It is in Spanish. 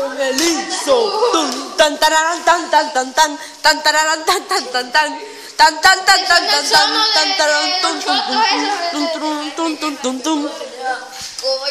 Angelizo. Tun tan tararán tan tan tan tan tan tararán tan tan tan tan tan tan tan tan tan tan tan tararán tun tun tun tun tun tun tun tun tun.